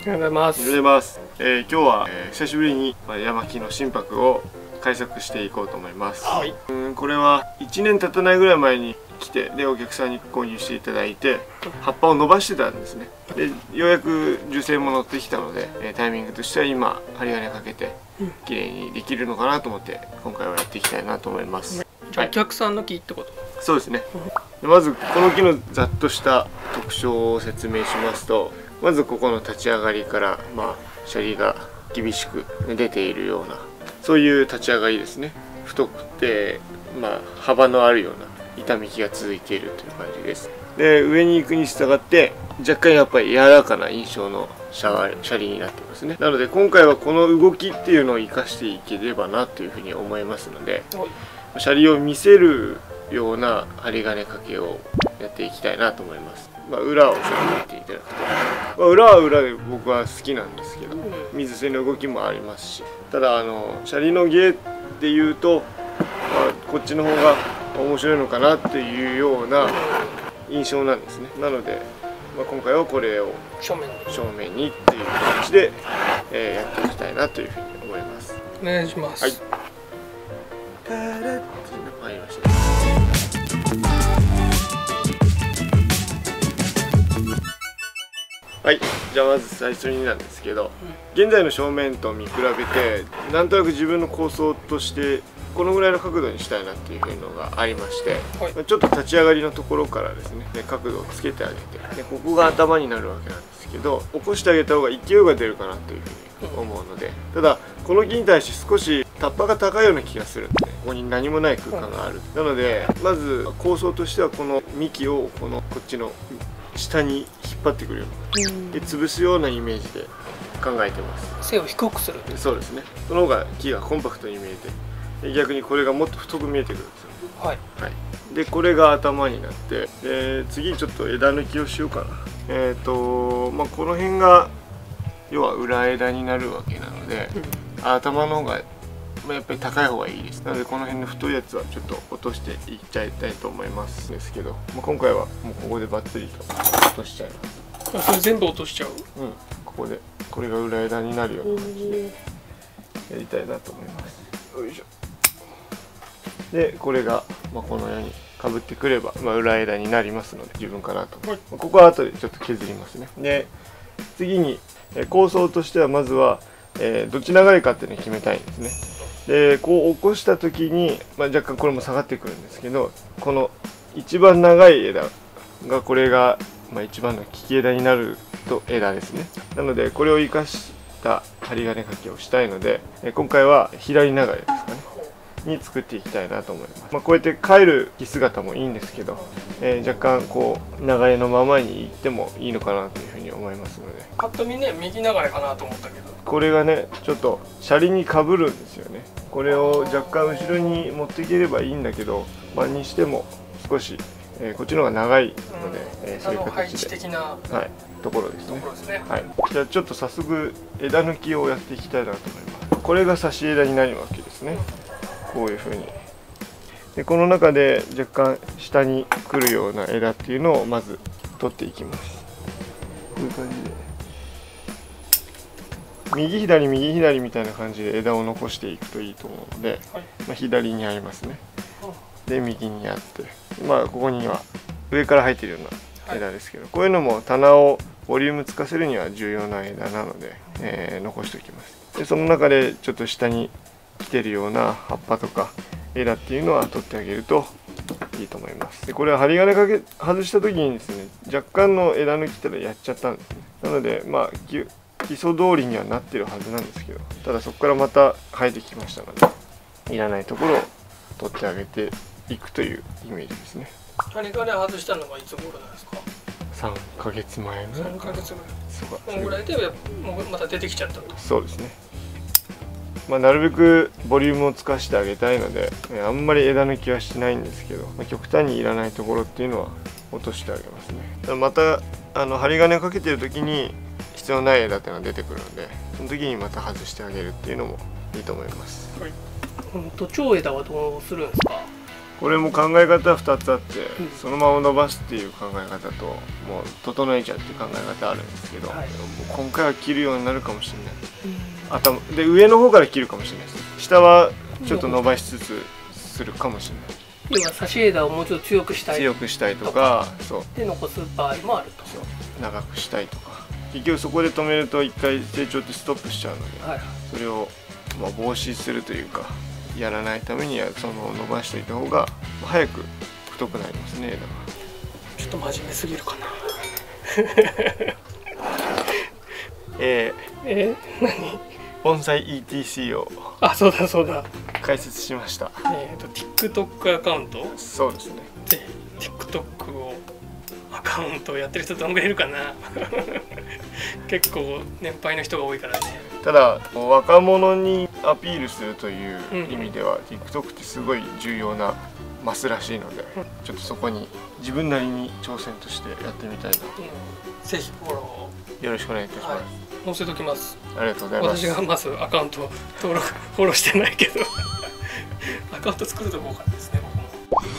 おはようございます。 おはようございます。今日は、久しぶりにヤマキの心拍を解析していこうと思います。 はい。 これは1年経たないぐらい前に来て、でお客さんに購入していただいて葉っぱを伸ばしてたんですね。でようやく樹勢も乗ってきたので、タイミングとしては今針金かけて綺麗にできるのかなと思って今回はやっていきたいなと思います。 じゃあお客さんの木ってこと？ そうですね。でまずこの木のざっとした特徴を説明しますと、まずここの立ち上がりから、シャリが厳しく出ているようなそういう立ち上がりですね。太くて、幅のあるような板幹が続いているという感じです。で上に行くに従って若干やっぱり柔らかな印象のシャリになってますね。なので今回はこの動きっていうのを生かしていければなというふうに思いますので、シャリを見せるような針金掛けをやっていきたいなと思います。裏をちょっと見ていただくと、裏は裏で僕は好きなんですけど、水性の動きもありますし、ただシャリの芸っていうと、こっちの方が面白いのかなっていうような印象なんですね。なので、今回はこれを正面にっていう形で、やっていきたいなというふうに思います。 お願いします。はい。 入りました。はい、じゃあまず最初になんですけど、現在の正面と見比べてなんとなく自分の構想としてこのぐらいの角度にしたいなっていうのがありまして、ちょっと立ち上がりのところからですね角度をつけてあげて、でここが頭になるわけなんですけど、起こしてあげた方が勢いが出るかなというふうに思うので、ただこの木に対して少しタッパが高いような気がするんで、ここに何もない空間がある。なのでまず構想としてはこの幹をこっちの下に引っ張ってくるようなで潰すようなイメージで考えてます。 背を低くする。 そうですね。その方が木がコンパクトに見えて、逆にこれがもっと太く見えてくるんですよ。 はい。 でこれが頭になって、次ちょっと枝抜きをしようかな。この辺が要は裏枝になるわけなので、頭の方がやっぱり高い方がいいです。なのでこの辺の太いやつはちょっと落としていっちゃいたいと思いますですけど、今回はもうここでバッツリと落としちゃいます。 それ全部落としちゃう？ ここでこれが裏枝になるような感じでやりたいなと思います。よいしょ。でこれが、このようにかぶってくれば、裏枝になりますので十分かなと。ここは後でちょっと削りますね。で次に構想としてはまずは、どっち長いかっていうのを決めたいんですね。でこう起こした時に、若干これも下がってくるんですけど、この一番長い枝がこれが、一番の利き枝になる枝ですね。なのでこれを生かした針金掛けをしたいので、今回は左長いですかねに作っていきたいなと思います。こうやって帰る姿もいいんですけど、若干こう長いのままに行ってもいいのかなというふうに思いますので、 ぱっと見ね右長いかなと思ったけど、 これがねちょっとシャリにかぶるんですよね。これを若干後ろに持っていければいいんだけど、にしても少し、こっちの方が長いので、そういう形で配置的な、 ところですね。じゃあちょっと早速枝抜きをやっていきたいなと思います。これが差し枝になるわけですね。こういう風に。でこの中で若干下に来るような枝っていうのをまず取っていきます。こういう感じで右左右左みたいな感じで枝を残していくといいと思うので、左にありますね。で右にあって、ここには上から生えてるような枝ですけど、こういうのも棚をボリュームつかせるには重要な枝なので、残しておきます。でその中でちょっと下に来てるような葉っぱとか枝っていうのは取ってあげるといいと思います。でこれは針金外した時にですね、若干の枝抜きってのやっちゃったんですね。なので基礎通りにはなってるはずなんですけど、ただそこからまた生えてきましたので、いらないところを取ってあげていくというイメージですね。 針金外したのがいつ頃なんですか ？3ヶ月前の 3ヶ月ぐらい。このぐらいでもうまた出てきちゃったと。そうですね。 なるべくボリュームをつかしてあげたいので、あんまり枝抜きはしないんですけど、極端にいらないところっていうのは落としてあげますね。また針金をかけてる時に必要ない枝っていうのが出てくるので、その時にまた外してあげるっていうのもいいと思います。 長枝はどうするんですか？ これも考え方は2つあって、そのまま伸ばすっていう考え方ともう整えちゃうっていう考え方あるんですけど、もう今回は切るようになるかもしれない。頭で上の方から切るかもしれないです。下はちょっと伸ばしつつするかもしれない。 要は差し枝をもうちょっと強くしたいとか、そうで残す場合もあると。 そう長くしたいとか、結局そこで止めると一回成長ってストップしちゃうので、それをまあ防止するというか、やらないためにはその伸ばしておいた方が早く太くなりますね。枝がちょっと真面目すぎるかな。何？ 盆栽 ETC をそうだそうだ解説しました。 TikTok アカウント。 そうですね。 で TikTok をアカウントをやってる人どんぐらいいるかな。結構年配の人が多いからね。 ただ若者にアピールするという意味では、TikTok ってすごい重要なマスらしいので、ちょっとそこに自分なりに挑戦としてやってみたいなと、 ぜひフォローよろしくお願いいたします。 載せときます。 ありがとうございます。 私がまずアカウント登録フォローしてないけどアカウント作るとこからですね、僕も。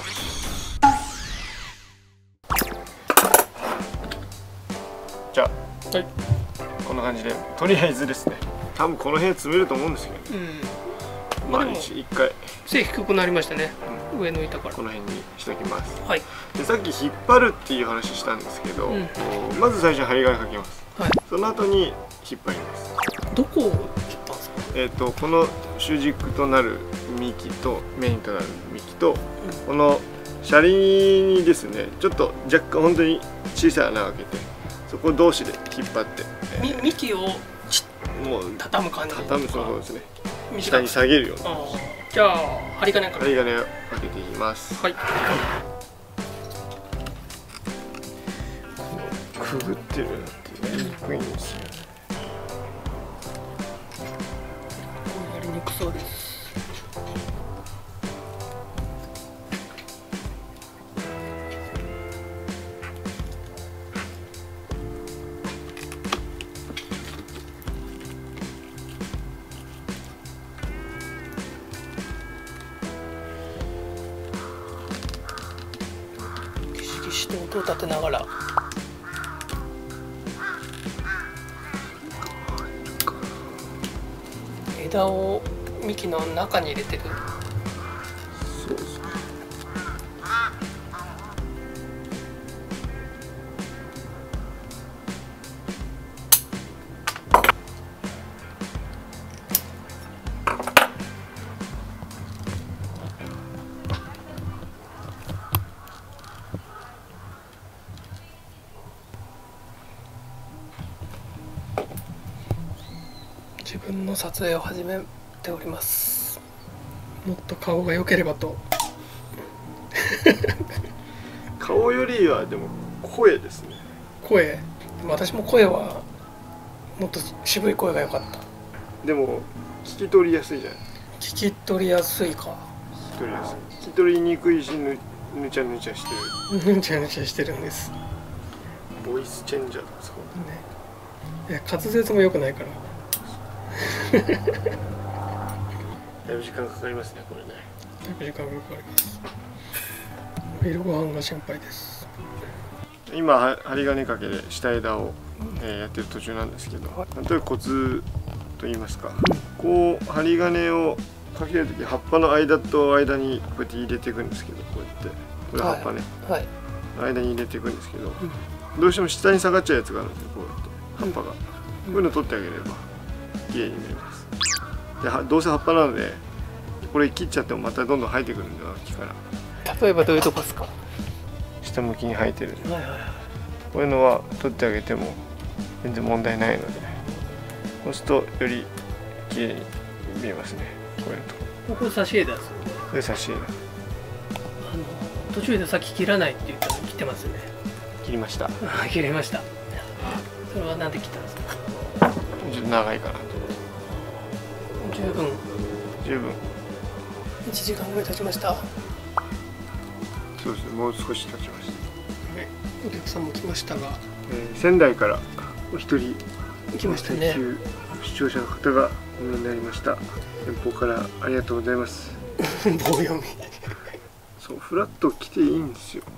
じゃあ、こんな感じでとりあえずですね、多分この辺詰めると思うんですけど、まあ一回背低くなりましたね、上の板からこの辺にしときます。 でさっき引っ張るっていう話したんですけど、まず最初に針金かけます。その後に引っ張ります。 どこを引っ張るんですか？ この主軸となる幹とメインとなる幹と、この車輪にですね、ちょっと若干本当に小さい穴を開けて、そこ同士で引っ張って、 幹をもう畳む感じ。 畳む、そうですね。下に下げるような。 じゃあ針金から。 針金をかけていきます。くぐってるのってやりにくいんですよね。 やりにくそうです。ギシギシと音を立てながら。枝を幹の中に入れてる。 そうですね。 自分の撮影を始めております。もっと顔が良ければと。 顔よりはでも声ですね。 声、私も声はもっと渋い声が良かった。 でも聞き取りやすいじゃない。 聞き取りやすいか。 聞き取りやすい。聞き取りにくいし、ぬちゃぬちゃしてる。ぬちゃぬちゃしてるんです。 ボイスチェンジャーとかそうね。いや、滑舌も良くないから。 だいぶ時間かかりますね、これね。 だいぶ時間がかかります。お昼ご飯が心配です。 今針金かけで下枝を、やってる途中なんですけど、例えばコツと言いますか、こう針金をかけるとき葉っぱの間と間にこうやって入れていくんですけど、こうやってこれ葉っぱね、間に入れていくんですけど、どうしても下に下がっちゃうやつがあるんですよ。こうやって葉っぱが、こういうの取ってあげれば綺麗になります。でどうせ葉っぱなので、これ切っちゃってもまたどんどん生えてくるんで、秋から。 例えばどういうとこですか？ 下向きに生えてる。こういうのは取ってあげても全然問題ないので、そうするとより綺麗に見えますね。こういうのと。 ここ差し枝です。 これ差し枝。 途中でさっき切らないって言ったの切ってますね。 切りました。 切れました。それはなんで切ったんですか？ ちょっと長いかなと。 十分。1時間ぐらい経ちました。 そうですね、もう少し経ちました。 お客さんも来ましたが、 仙台からお一人来ましたね。 視聴者の方がお見えになりました。遠方からありがとうございます。 棒読み。 そう、 フラット来ていいんですよ、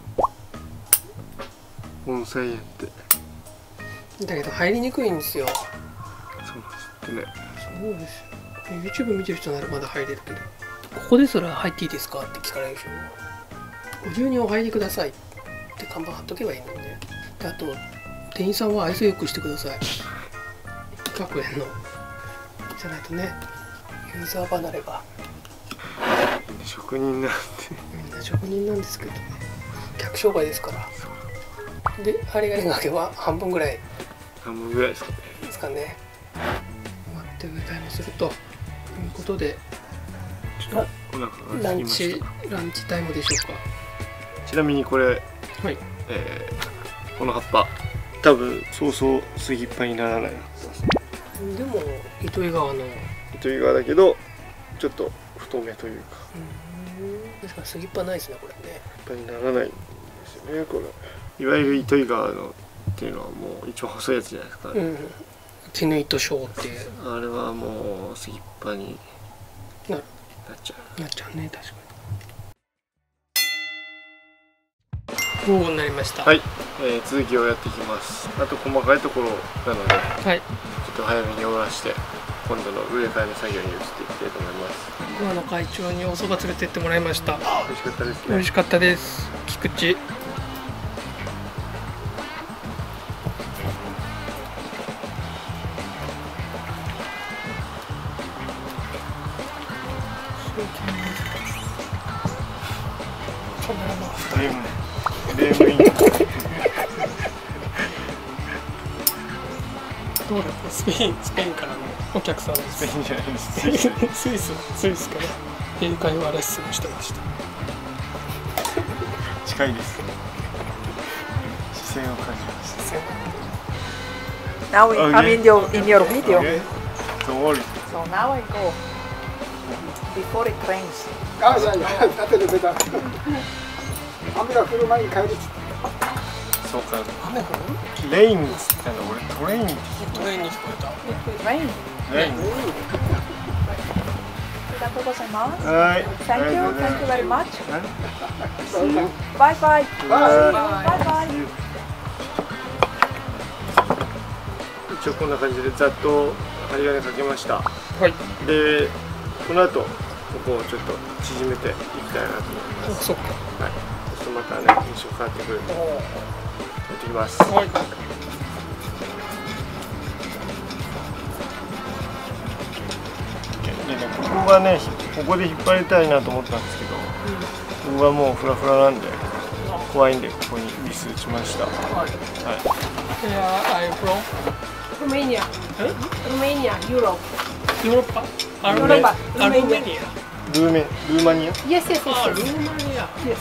盆栽園って。 だけど入りにくいんですよ。 そうなんですってね。 そうですよ。YouTube 見てる人ならまだ入れるけど、ここですら入っていいですかって聞かれるでしょ。ご自由にお入りくださいって看板貼っとけばいいので、であと店員さんは愛想よくしてください。各園のじゃないとね、ユーザー離れが。 みんな職人なんで。 みんな職人なんですけどね、客商売ですから。で針金掛けは半分ぐらいですかね。待って植え替えもするということで、 ちょっとお腹がラン空きましチタイムでしょうか。 た。ちなみにこれ、 はい、 この葉っぱ多分そうそう杉っぱにならないはずですね。 でも糸魚川の糸魚川だけどちょっと太めというか、 ですから杉っぱないですねこれね。 葉っぱにならないんですよね。これいわゆる糸魚川のっていうのはもう一番細いやつじゃないですか、 絹糸章っていうあれはもう杉っぱになっちゃうね。確かに午後になりました。 はい、続きをやっていきます。あと細かいところなので、 はい、 ちょっと早めに終わらして今度の植え替えの作業に移っていきたいと思います。 桑野会長にお蕎麦連れてってもらいました。 美味しかったですね。 美味しかったです。菊池レームインどうだった？スペインからのお客さんです。 スペインじゃないです。 スイスから英会話レッスンしてました。 近いです。視線を感じました。 Now I'm in your video. Don't worry. So now I go before it rains. あ、じゃあ立てるべた。雨が降る前に帰るっつって。 そうか。 雨降る？ レインっつったの俺トレインってトレインに聞こえた。 It will rain. レイン。 ありがとうございます。 はい。 Thank you very much. Bye. Bye bye. Bye bye. 一応こんな感じでざっと針金かけました。 はい。 で、この後ここをちょっと縮めていきたいなと思います。 そっか。 はい。ちょっとまたね印象変わってくるんでやってきます。 はい。 でね、ここがね、ここで引っ張りたいなと思ったんですけど、ここがもうフラフラなんで怖いんでここにビス打ちました。はい。 Where are you from? Romania. Huh? Romania, Europe. Europa? Europa. Romania. ルーマニア？ Yes, yes, yes. Ah, yes. Romania. Yes.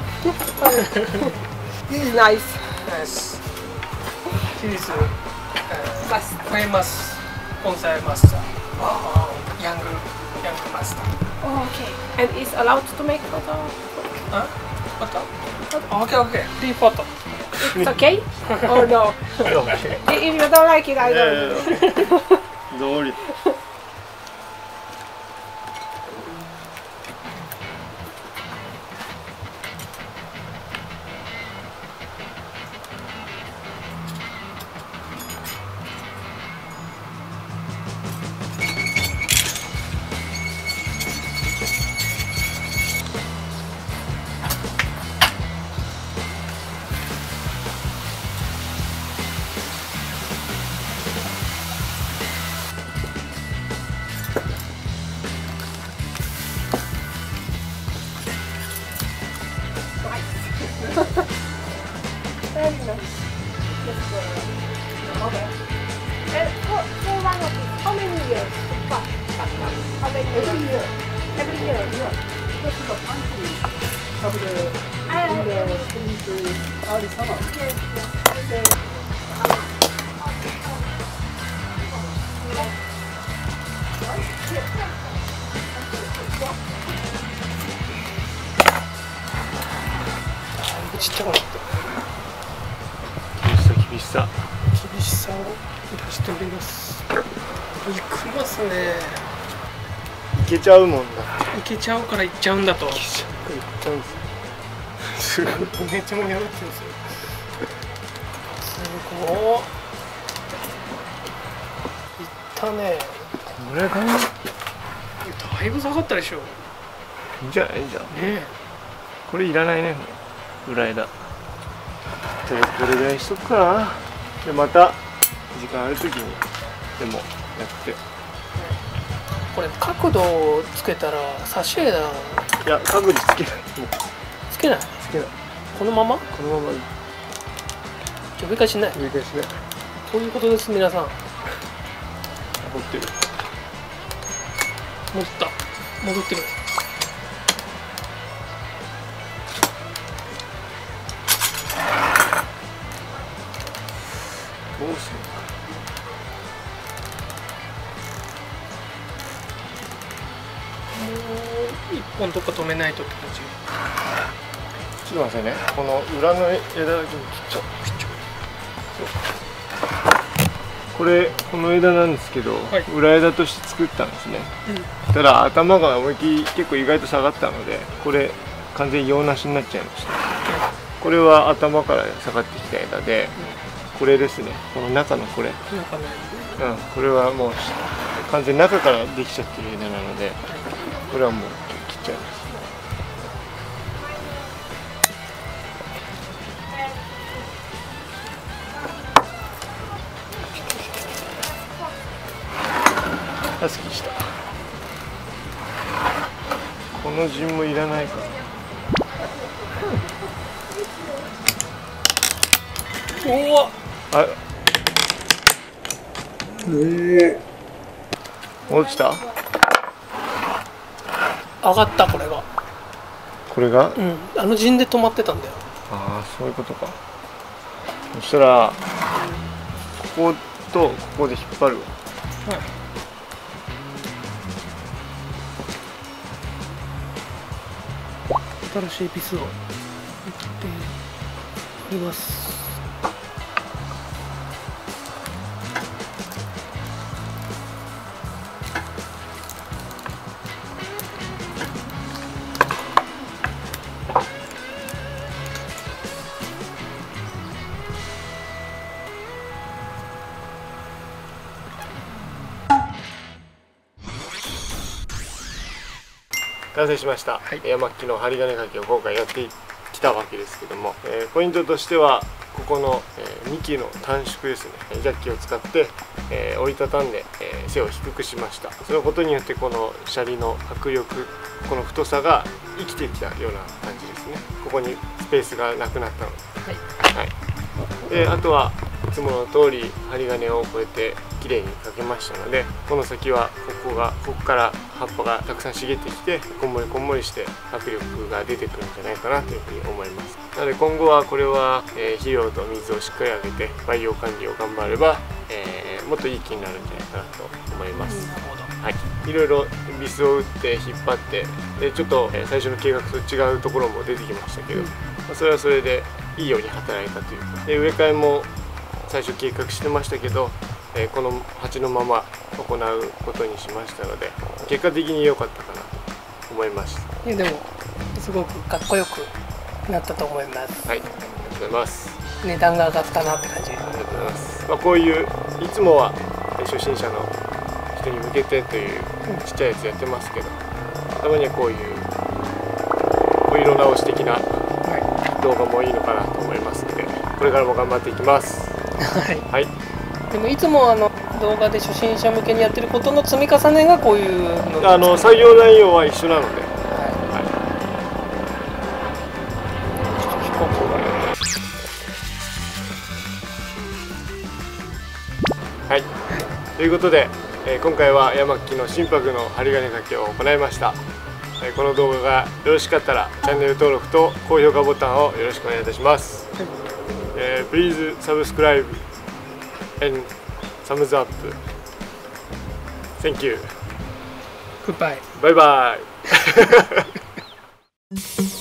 This is nice. Yes. He is Bus. famous bonsai master. Young master. Oh, okay. And it's allowed to make photo? Huh? Photo? Okay. Free photo. It's okay? Or no? Okay. If you don't like it, I don't. どうり。 Very nice. Okay. And for one of these, how many years? How many years? Every year. Every year. Because the country have the spring to early summer. Okay. ちっちゃくなって厳しさ。 厳しさを出しております。いきますね。 いけちゃうもんだ。 いけちゃうからいっちゃうんだと。 いっちゃうんです。 すごい。 めっちゃ盛り上がってるんですよ。すごい。いったね。 これかな。 だいぶ下がったでしょ。 いいんじゃないじゃん。 ねこれいらないね。裏枝。とりあえずこれぐらいにしとくかな。でまた時間ある時にでもやって。 これ角度をつけたら差し枝いや角度つけない。もうつけない。 つけない。 このまま？ このまま上からしない。 上からしない。 こういうことです皆さん。 持ってる。 戻った。戻ってる。 どうするか。 もう一本どっか止めないとって感じ。 ちょっと待ってね。この裏の枝だけ切っちゃう。これこの枝なんですけど、 はい、 裏枝として作ったんですね、ただ頭が思いっきり結構意外と下がったのでこれ完全に用なしになっちゃいました。これは頭から下がってきた枝で、これですね、この中のこれ、これはもう完全に中からできちゃってる枝なのでこれはもう切っちゃいます。好きした。この陣もいらないかな。 おお。 あ。落ちた。 上がったこれが。 これが？ うん。あの陣で止まってたんだよ。 ああ、そういうことか。そしたらこことここで引っ張るわ。 はい。新しいビスを打っております。 完成しました、山木の針金掛けを今回やってきたわけですけども、ポイントとしてはここの、幹の短縮ですね。ジャッキを使って、折りたたんで、背を低くしました。そのことによってこのシャリの迫力、この太さが生きてきたような感じですね。ここにスペースがなくなったので、であとはいつもの通り針金をこうやって綺麗にかけましたので、この先はここから葉っぱがたくさん茂ってきてこんもりこんもりして迫力が出てくるんじゃないかなというふうに思います。なので今後はこれは、肥料と水をしっかりあげて培養管理を頑張れば、もっといい木になるんじゃないかなと思います。はい、いろいろビスを打って引っ張ってでちょっと、最初の計画と違うところも出てきましたけど、それはそれでいいように働いたというか、で植え替えも最初計画してましたけど、この鉢のまま行うことにしましたので結果的に良かったかなと思いました。 でもすごくかっこよくなったと思います。 はい、ありがとうございます。 値段が上がったなって感じ。 ありがとうございます。こういういつもは初心者の人に向けてというちっちゃいやつやってますけど、たまにはこういうお色直し的な動画もいいのかなと思いますので、これからも頑張っていきます。はい。 でもいつも動画で初心者向けにやってることの積み重ねがこういうの作業内容は一緒なので、はい、ということで、今回は山木の心拍の針金掛けを行いました。この動画がよろしかったらチャンネル登録と高評価ボタンをよろしくお願いいたします。Please subscribe and thumbs up. Thank you. Goodbye. Bye bye.